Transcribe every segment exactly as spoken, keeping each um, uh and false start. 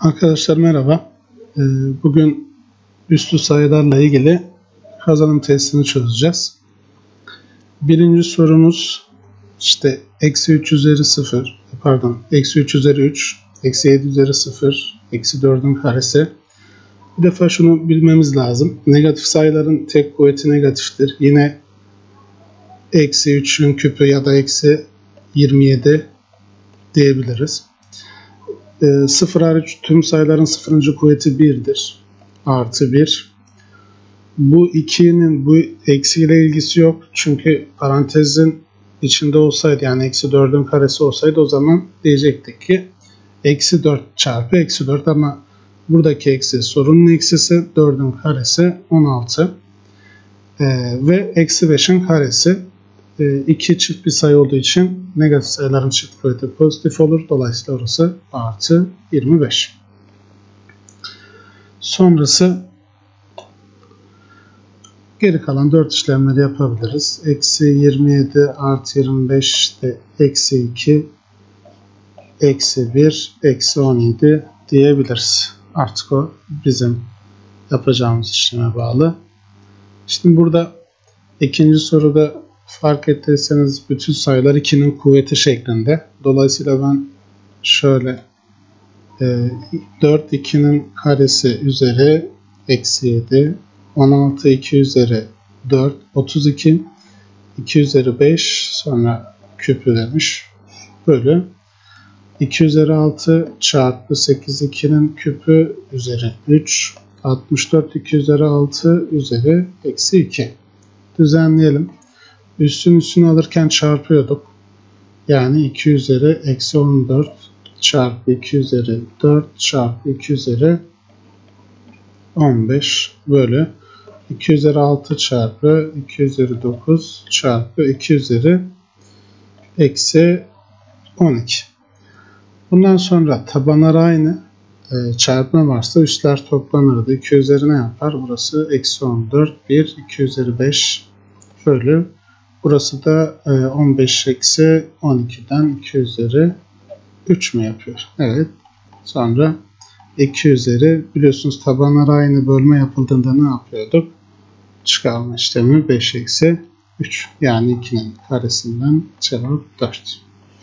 Arkadaşlar merhaba. Ee, Bugün üslü sayılarla ilgili kazanım testini çözeceğiz. Birinci sorumuz işte eksi üç üzeri sıfır, pardon eksi üç üzeri üç, eksi yedi üzeri sıfır, eksi dördün karesi. Bir defa şunu bilmemiz lazım. Negatif sayıların tek kuvveti negatiftir. Yine eksi üçün küpü ya da eksi yirmi yedi diyebiliriz. E, sıfır hariç tüm sayıların sıfırıncı kuvveti birdir. Artı bir. Bu ikinin bu eksiyle ilgisi yok. Çünkü parantezin içinde olsaydı, yani eksi dördün karesi olsaydı, o zaman diyecektik ki eksi dört çarpı eksi dört, ama buradaki eksi sorunun eksisi, dördün karesi on altı e, ve eksi beşin karesi. iki çift bir sayı olduğu için negatif sayıların çift kuvveti pozitif olur. Dolayısıyla orası artı yirmi beş. Sonrası geri kalan dört işlemleri yapabiliriz. Eksi yirmi yedi artı yirmi beş, işte eksi iki, eksi bir, eksi on yedi diyebiliriz. Artık o bizim yapacağımız işleme bağlı. Şimdi burada ikinci soruda fark ettiyseniz bütün sayılar ikinin kuvveti şeklinde. Dolayısıyla ben şöyle e, dört ikinin karesi üzeri eksi yedi, on altı iki üzeri dört, otuz iki, iki üzeri beş, sonra küpü demiş. Bölü iki üzeri altı çarpı sekiz ikinin küpü üzeri üç, altmış dört iki üzeri altı üzeri eksi iki. Düzenleyelim. Üstün üstünü alırken çarpıyorduk. Yani iki üzeri eksi on dört çarpı iki üzeri dört çarpı iki üzeri on beş bölü iki üzeri altı çarpı iki üzeri dokuz çarpı iki üzeri eksi on iki. Bundan sonra tabanlar aynı. E, çarpma varsa üstler toplanırdı. iki üzeri ne yapar? Burası eksi on dört, bir, iki üzeri beş bölü. Burası da on beş eksi on ikiden iki üzeri üç mü yapıyor? Evet. Sonra iki üzeri, biliyorsunuz tabanlar aynı, bölme yapıldığında ne yapıyorduk? Çıkarma işlemi beş eksi üç. Yani ikinin karesinden cevap dört.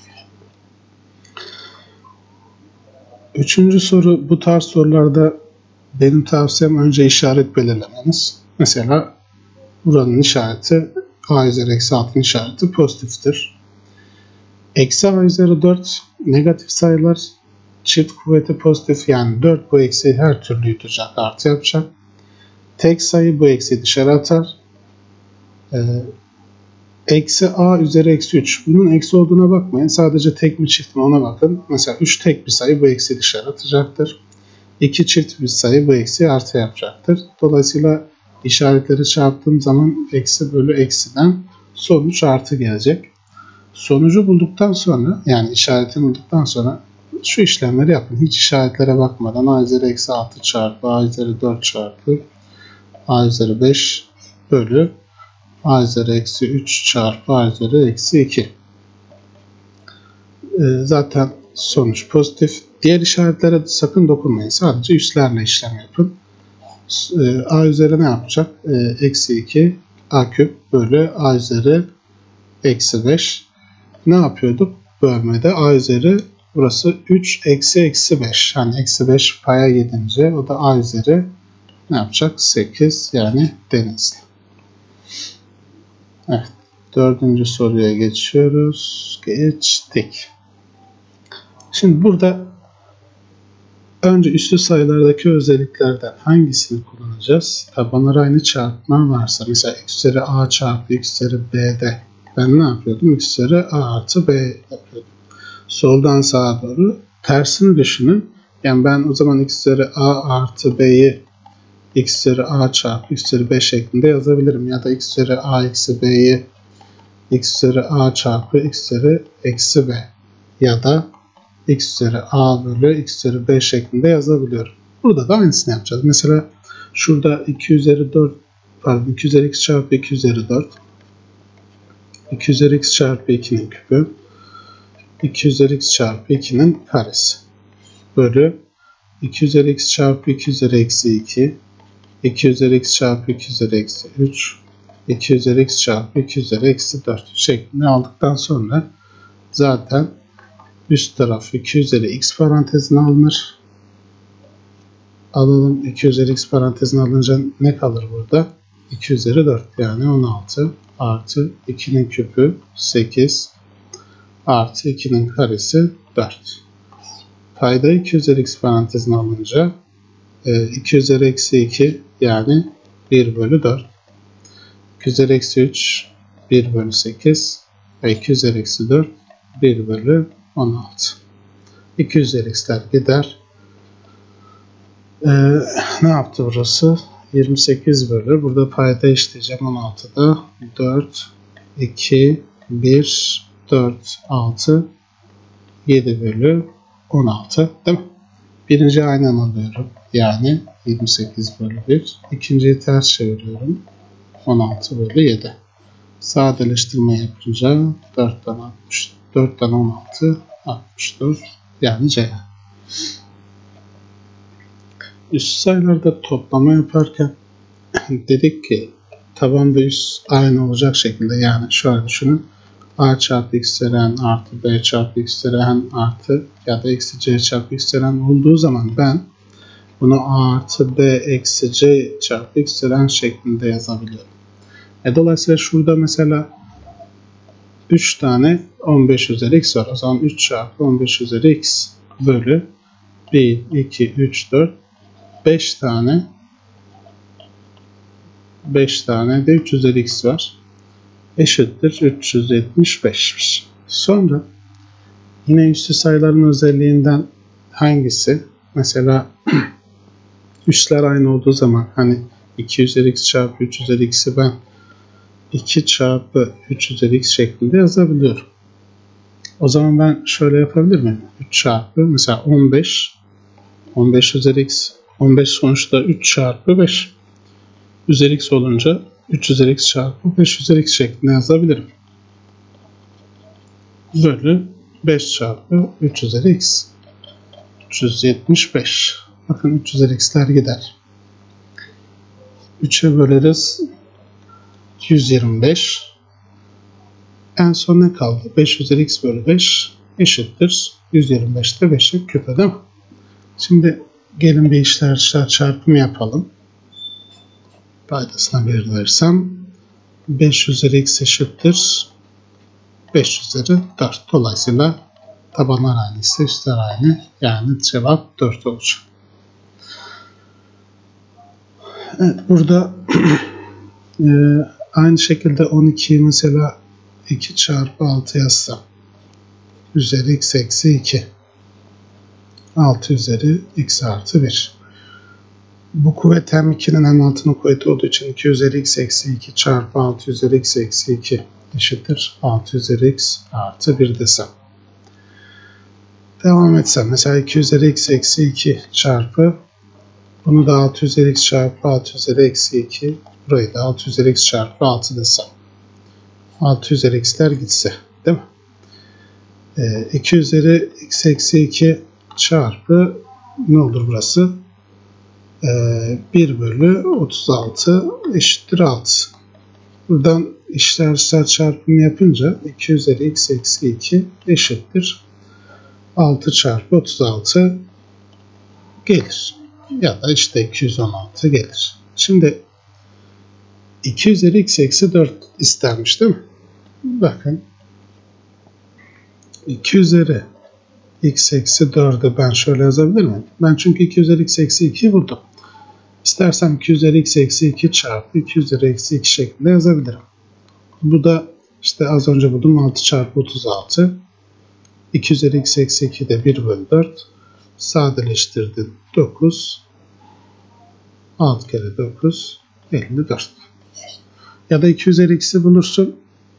Üçüncü soru, bu tarz sorularda benim tavsiyem önce işaret belirlemeniz. Mesela buranın işareti a üzeri eksi altının işareti pozitiftir. Eksi a üzeri dört negatif sayılar, çift kuvveti pozitif, yani dört bu eksiyi her türlü yutacak, artı yapacak. Tek sayı bu eksiyi dışarı atar. Ee, eksi a üzeri eksi üç. Bunun eksi olduğuna bakmayın. Sadece tek mi çift mi ona bakın. Mesela üç tek bir sayı bu eksiyi dışarı atacaktır. iki çift bir sayı bu eksiyi artı yapacaktır. Dolayısıyla İşaretleri çarptığım zaman eksi bölü eksiden sonuç artı gelecek. Sonucu bulduktan sonra, yani işaretini bulduktan sonra şu işlemleri yapın. Hiç işaretlere bakmadan a üzeri eksi altı çarpı a üzeri dört çarpı a üzeri beş bölü a üzeri eksi üç çarpı a üzeri eksi iki. Zaten sonuç pozitif. Diğer işaretlere sakın dokunmayın. Sadece üstlerle işlem yapın. A üzeri ne yapacak? Eksi iki a küp bölü a üzeri eksi beş. Ne yapıyorduk? Bölmede a üzeri, burası üç eksi eksi beş. Yani eksi beş paya yedince o da a üzeri ne yapacak? sekiz, yani Denizli. Evet. Dördüncü soruya geçiyoruz. Geçtik. Şimdi burada önce üslü sayılardaki özelliklerden hangisini kullanacağız? Tabanlar aynı, çarpma varsa, mesela x üzeri a çarpı x üzeri b'de ben ne yapıyordum? X üzeri a artı b yapıyordum. Soldan sağa doğru tersini düşünün. Yani ben o zaman x üzeri a artı b'yi x üzeri a çarpı x üzeri b şeklinde yazabilirim. Ya da x üzeri a eksi b'yi x üzeri a çarpı x üzeri eksi b ya da x üzeri a bölü x üzeri b şeklinde yazabiliyorum. Burada da aynısını yapacağız. Mesela şurada iki üzeri dört, pardon iki üzeri x çarpı iki üzeri dört, iki üzeri x çarpı ikinin küpü, iki üzeri x çarpı ikinin karesi bölü iki üzeri x çarpı iki üzeri eksi iki, iki üzeri x çarpı iki üzeri eksi üç, iki üzeri x çarpı iki üzeri eksi dört şeklinde aldıktan sonra zaten üst taraf iki üzeri x parantezine alınır. Alalım, iki üzeri x parantezine alınca ne kalır burada? iki üzeri dört, yani on altı artı ikinin küpü sekiz artı ikinin karesi dört. Payda iki üzeri x parantezine alınca iki üzeri eksi iki, yani bir bölü dört. iki üzeri eksi üç bir bölü sekiz ve iki üzeri eksi dört bir bölü on altı. iki üzeri x'ler gider. Ee, ne yaptı burası? yirmi sekiz bölü. Burada payda işleyeceğim. on altıda dört, iki, bir, dört, altı, yedi bölü on altı. Değil mi? Birinci aynen alıyorum. Yani yirmi sekiz bölü bir. İkinciyi ters çeviriyorum. on altı bölü yedi. Sadeleştirme yapınca dörtten altmış, dörtten on altı, altmış dört, yani C. Üst sayılarda toplama yaparken dedik ki taban ve üst aynı olacak şekilde, yani şöyle düşünün. A çarpı x üzeri n artı b çarpı x üzeri n artı ya da eksi c çarpı x üzeri n olduğu zaman ben bunu a artı b eksi c çarpı x üzeri n şeklinde yazabiliyorum. E dolayısıyla şurada mesela üç tane on beş üzeri x var. O zaman üç çarpı on beş üzeri x bölü bir, iki, üç, dört, beş tane beş tane de üç üzeri x var. Eşittir üç yüz yetmiş beş'miş. Sonra yine üstü sayıların özelliğinden hangisi? Mesela üstler aynı olduğu zaman hani iki üzeri x çarpı üç üzeri x'i ben iki çarpı üç üzeri x şeklinde yazabiliyorum. O zaman ben şöyle yapabilir miyim? üç çarpı mesela on beş on beş üzeri x, on beş sonuçta üç çarpı beş üzeri x olunca üç üzeri x çarpı beş üzeri x şeklinde yazabilirim. Bölü beş çarpı üç üzeri x. üç yüz yetmiş beş. Bakın üç üzeri x'ler gider. üçe böleriz. yüz yirmi beş. En son ne kaldı? beş üzeri x bölü beş eşittir yüz yirmi beş'te beş'in küpü, değil mi? Şimdi gelin bir işler dışlar çarpımı yapalım. Paydasına bir verirsem beş üzeri x eşittir beş üzeri dört. Dolayısıyla tabanlar aynı ise üstler aynı. Yani cevap dört olacak. Evet, burada e, aynı şekilde on iki'yi mesela iki çarpı altı yazsam üzeri x eksi iki. altı üzeri x artı bir. Bu kuvvet hem iki'nin hem altının kuvveti olduğu için iki üzeri x eksi iki çarpı altı üzeri x eksi iki eşittir altı üzeri x artı bir desem. Devam etsem mesela iki üzeri x eksi iki çarpı bunu da altı üzeri x çarpı altı üzeri eksi iki, burayı da altı üzeri x çarpı altı desem. altı üzeri x'ler gitse, değil mi? E, iki üzeri x eksi iki çarpı ne olur burası? E, bir bölü otuz altı eşittir altı. Buradan işler dışlar çarpımı yapınca iki üzeri x eksi iki eşittir altı çarpı otuz altı gelir. Ya da işte iki yüz on altı gelir. Şimdi iki üzeri x eksi dört istenmiş, değil mi? Bakın iki üzeri x eksi dörd'ü ben şöyle yazabilir miyim? Ben çünkü iki üzeri x eksi iki'yi buldum. İstersem iki üzeri x eksi iki çarpı iki üzeri eksi iki şeklinde yazabilirim. Bu da işte az önce buldum altı çarpı otuz altı. iki üzeri x eksi iki de bir bölü dört. Sadeleştirdim dokuz. altı kere dokuz elli dört. Ya da iki üzeri x'i bulursun.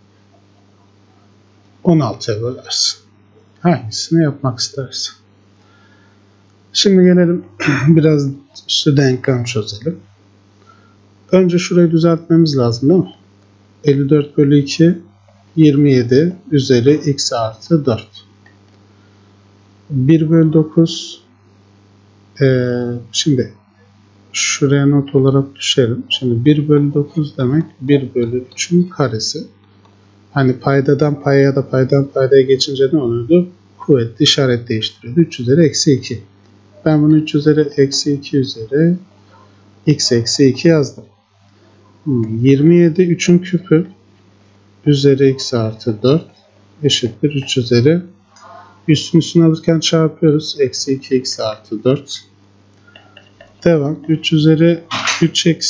on altı'ya bölersin. Hangisini yapmak istersin? Şimdi gelelim biraz üstü denklem çözelim. Önce şurayı düzeltmemiz lazım, değil mi? elli dört bölü iki yirmi yedi üzeri x artı dört. bir bölü dokuz Ee, şimdi şuraya not olarak düşelim. Şimdi bir bölü dokuz demek bir bölü üçün karesi. Hani paydadan paya ya da paydan paydaya geçince ne oluyordu? Kuvvetli işaret değiştiriyordu. üç üzeri eksi iki. Ben bunu üç üzeri eksi iki üzeri x eksi iki yazdım. yirmi yedi üçün küpü üzeri x artı dört eşittir üç üzeri. Üstün üstünü alırken çarpıyoruz. Eksi iki x artı dört. Devam. üç üzeri üç x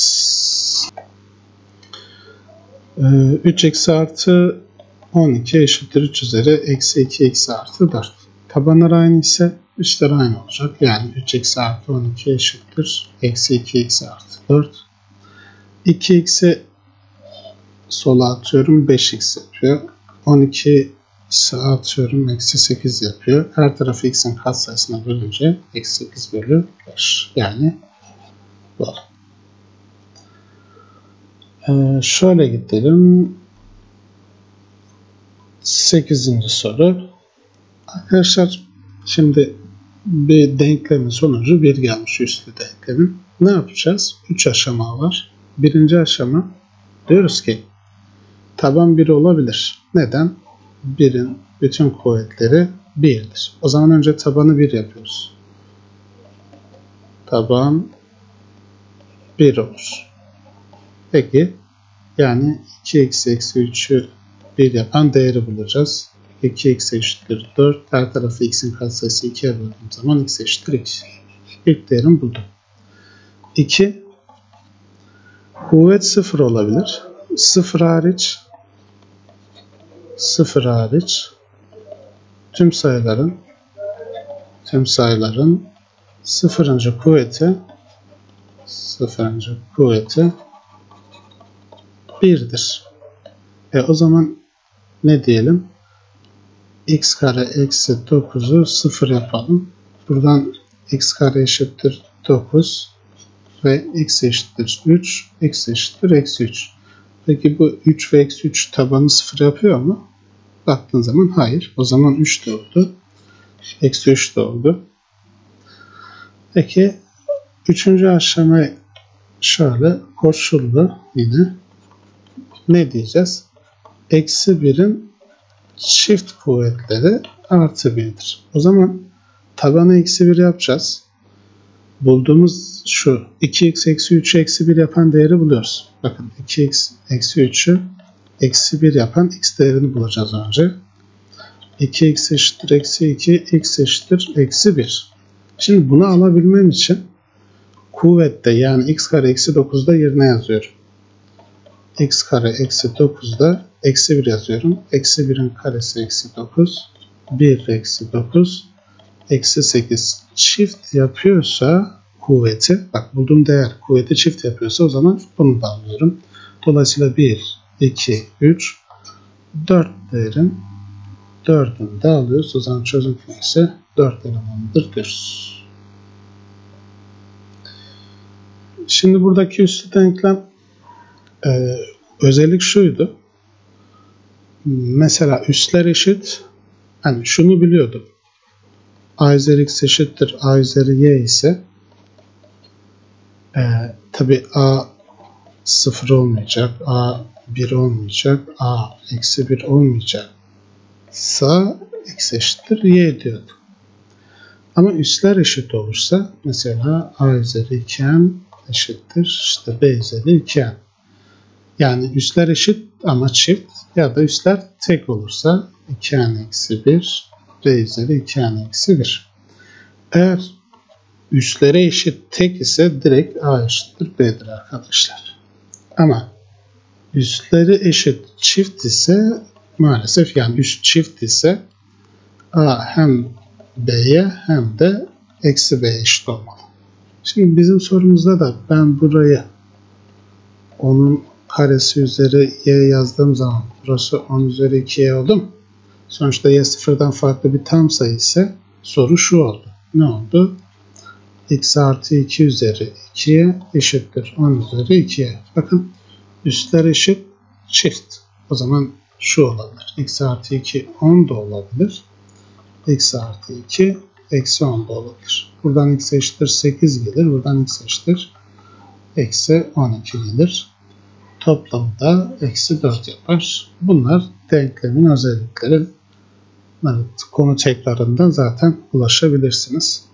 üç x artı on iki eşittir üç üzeri eksi iki x artı dört. Tabanlar aynı ise üstler aynı olacak. Yani üç x artı on iki eşittir eksi iki x artı dört. iki x'i sola atıyorum. beş x yapıyor. on iki atıyorum. Eksi sekiz yapıyor. Her tarafı x'in katsayısına bölünce eksi sekiz bölü beş. Yani bu. Ee, şöyle gidelim. sekizinci soru. Arkadaşlar şimdi bir denklemin sonucu bir gelmiş üslü denklemin. Ne yapacağız? üç aşama var. Birinci aşama diyoruz ki taban bir olabilir. Neden? birin bütün kuvvetleri birdir. O zaman önce tabanı bir yapıyoruz. Taban bir olur. Peki yani iki x eksi üçü bir yapan değeri bulacağız. iki x eşittir dört. Her tarafı x'in katsayısı ikiye böldüğüm zaman x eşittir iki. İlk değerimi buldum. iki. Kuvvet sıfır olabilir. sıfır hariç sıfır hariç tüm sayıların tüm sayıların sıfırıncı kuvveti sıfırıncı kuvveti birdir. E o zaman ne diyelim? X kare eksi dokuzu sıfır yapalım. Buradan x kare eşittir dokuz ve x eşittir üç, x eşittir eksi üç. Peki bu üç ve eksi üç tabanı sıfır yapıyor mu? Baktığın zaman hayır. O zaman üç de oldu. Eksi üç de oldu. Peki üçüncü aşama şöyle koşullu yine ne diyeceğiz? Eksi birin çift kuvvetleri artı birdir. O zaman tabanı eksi bir yapacağız. Bulduğumuz şu iki x eksi üçü eksi bir yapan değeri buluyoruz. Bakın iki x eksi üçü eksi bir yapan x değerini bulacağız önce. iki x eşittir eksi iki, x eşittir eksi bir. Şimdi bunu alabilmem için kuvvette yani x kare eksi dokuzda yerine yazıyorum. X kare eksi dokuzda eksi bir yazıyorum. Eksi birin karesi eksi dokuz. bir eksi dokuz. Eksi sekiz. Çift yapıyorsa kuvveti, bak bulduğum değer kuvveti çift yapıyorsa o zaman bunu da alıyorum. Dolayısıyla bir, iki, üç, dört değerin dördünü de alıyoruz. O zaman çözüm fonksiyonu dört elemanlıdır diyoruz. Şimdi buradaki üslü denklem Ee, özellik şuydu. Mesela üsler eşit. Hani şunu biliyordum. A üzeri x eşittir A üzeri y ise e, tabi A sıfır olmayacak. A bir olmayacak. A eksi bir olmayacak. Sa x eşittir y diyorduk. Ama üsler eşit olursa mesela A üzeri iki n eşittir işte B üzeri iki n. Yani üsler eşit ama çift ya da üsler tek olursa iki n eksi bir, b üzeri iki n eksi bir. Eğer üslere eşit tek ise direkt a eşittir b'dir arkadaşlar. Ama üsleri eşit çift ise maalesef yani üst çift ise a hem b'ye hem de eksi b'ye eşit olmalı. Şimdi bizim sorumuzda da ben burayı onun karesi üzeri y yazdığım zaman burası on üzeri iki y oldu mu? Sonuçta y sıfırdan farklı bir tam sayı ise soru şu oldu. Ne oldu? X artı iki üzeri iki y eşittir on üzeri iki y. Bakın üstler eşit çift. O zaman şu olabilir. X artı iki on da olabilir. X artı iki eksi on da olabilir. Buradan x eşittir sekiz gelir. Buradan x eşittir eksi on iki gelir. Toplamı da eksi dört yapar. Bunlar denklemin özellikleri. Evet, konu tekrarından zaten ulaşabilirsiniz.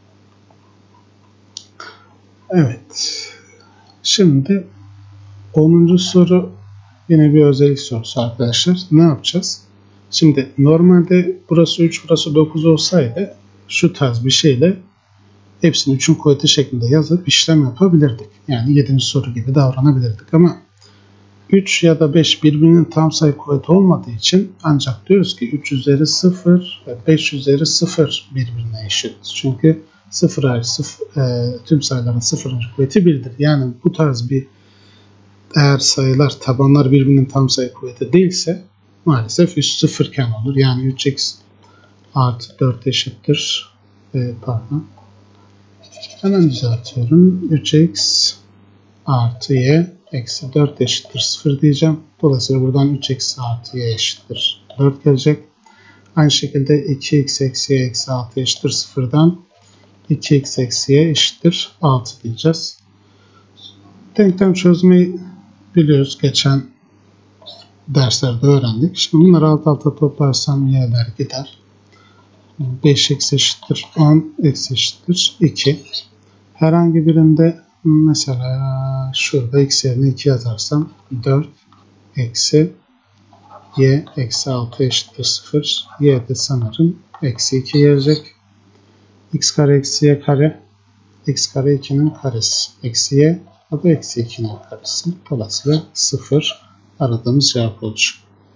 Evet. Şimdi onuncu soru yine bir özellik sorusu arkadaşlar. Ne yapacağız? Şimdi normalde burası üç, burası dokuz olsaydı şu tarz bir şeyle hepsini üçün kuvveti şeklinde yazıp işlem yapabilirdik. Yani yedinci soru gibi davranabilirdik ama üç ya da beş birbirinin tam sayı kuvveti olmadığı için ancak diyoruz ki üç üzeri sıfır ve beş üzeri sıfır birbirine eşit. Çünkü sıfır hariç sıfır, e, tüm sayıların sıfırıncı kuvveti birdir. Yani bu tarz bir eğer sayılar tabanlar birbirinin tam sayı kuvveti değilse maalesef üst sıfırken olur. Yani üç x artı dört eşittir. E, pardon. Hemen düzeltiyorum. üç x artı y eksi dört eşittir sıfır diyeceğim. Dolayısıyla buradan üç x artı y eşittir dört gelecek. Aynı şekilde iki x eksi y eksi altı eşittir sıfırdan iki x eksi y eşittir altı diyeceğiz. Denklem çözmeyi biliyoruz. Geçen derslerde öğrendik. Şimdi bunları alt alta toplarsam y'ler gider. beş x eşittir on, x eşittir iki. Herhangi birinde mesela şurada x yerine iki yazarsam dört eksi y eksi altı eşittir sıfır. Y de sanırım eksi iki gelecek. X kare eksi y kare. X kare ikinin karesi. Eksi y. O da eksi ikinin karesi. Dolayısıyla sıfır aradığımız cevap olacak.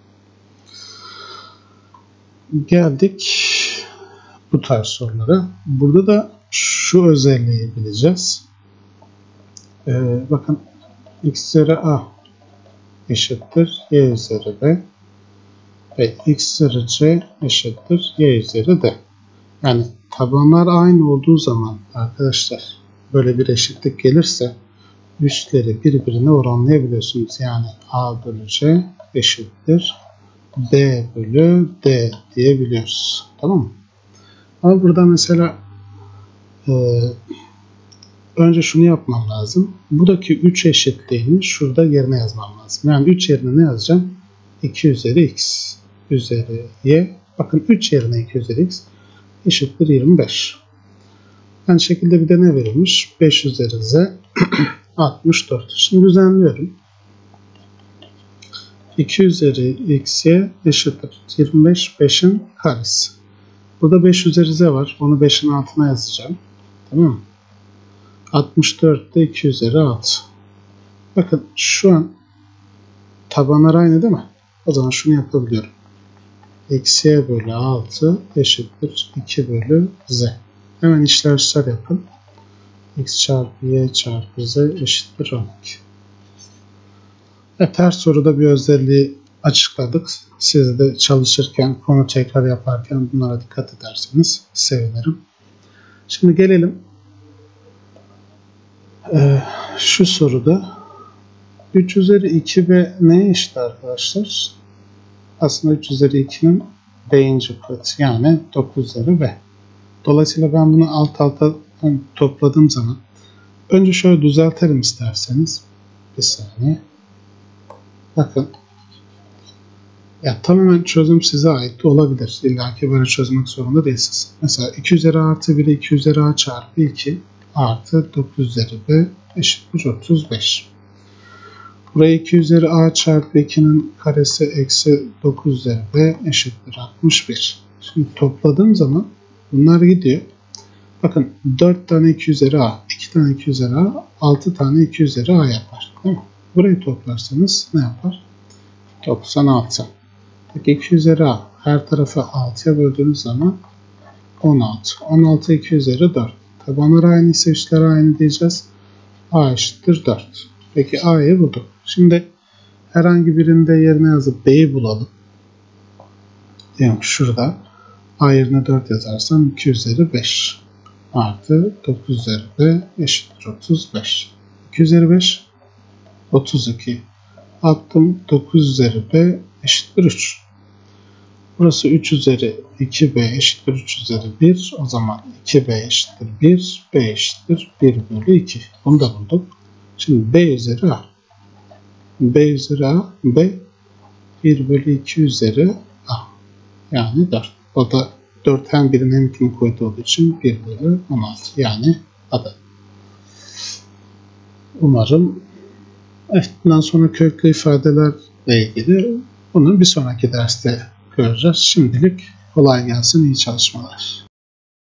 Geldik bu tarz sorulara. Burada da şu özelliği bileceğiz. Ee, bakın x üzeri a eşittir y üzeri b ve x üzeri c eşittir y üzeri d. Yani tabanlar aynı olduğu zaman arkadaşlar böyle bir eşitlik gelirse üstleri birbirine oranlayabiliyorsunuz. Yani a bölü c eşittir b bölü d diyebiliyoruz. Tamam mı? Ama burada mesela e, önce şunu yapmam lazım. Buradaki üç eşitliğini şurada yerine yazmam lazım. Yani üç yerine ne yazacağım? iki üzeri x üzeri y. Bakın üç yerine iki üzeri x eşittir yirmi beş. Aynı şekilde bir de ne verilmiş? beş üzeri z altmış dört. Şimdi düzenliyorum. iki üzeri xy eşittir yirmi beş, beşin karesi. Burada beş üzeri z var. Onu beşin altına yazacağım. Tamam mı? altmış dört de iki üzeri altı. Bakın şu an tabanlar aynı değil mi? O zaman şunu yapabiliyorum. Eksi y bölü altı eşittir iki bölü z. Hemen işler işler yapın. X çarpı y çarpı z eşittir on iki. Evet, her soruda bir özelliği açıkladık. Siz de çalışırken, konu tekrar yaparken bunlara dikkat ederseniz sevinirim. Şimdi gelelim ee, şu soruda üç üzeri iki b neye eşit arkadaşlar? Aslında üç üzeri ikinin b'inci kuvveti, yani dokuz üzeri b. Dolayısıyla ben bunu alt alta topladığım zaman önce şöyle düzeltelim isterseniz. Bir saniye. Bakın. Ya tamamen çözüm size ait olabilir. İlla ki böyle çözmek zorunda değilsiniz. Mesela iki üzeri artı bir iki üzeri a çarpı iki artı dokuz üzeri b eşittir otuz beş. Buraya iki üzeri a çarpı ikinin karesi eksi dokuz üzeri b eşittir altmış bir. Şimdi topladığım zaman bunlar gidiyor. Bakın dört tane iki üzeri a, iki tane iki üzeri a, altı tane iki üzeri a yapar. Değil mi? Burayı toplarsanız ne yapar? doksan altı. Peki iki üzeri a her tarafı altıya böldüğünüz zaman on altı. on altı iki üzeri dört. Tabanlar aynı ise üstler aynı diyeceğiz. A eşittir dört. Peki a'yı bulduk. Şimdi herhangi birinde yerine yazıp b'yi bulalım. Diyelim şurada a yerine dört yazarsam iki üzeri beş artı dokuz üzeri b eşittir otuz beş. iki üzeri beş otuz iki. Attım dokuz üzeri b eşittir üç. Burası üç üzeri iki b eşittir üç üzeri bir. O zaman iki b eşittir bir. B eşittir bir bölü iki. Bunu da bulduk. Şimdi b üzeri a. B üzeri a. B bir bölü iki üzeri a. Yani dört. O da dört hem birin hem ikinin kuvveti olduğu için bir bölü on altı. Yani adı. Umarım evet, bundan sonra köklü ifadelerle ilgili bunu bir sonraki derste göreceğiz. Şimdilik kolay gelsin, iyi çalışmalar.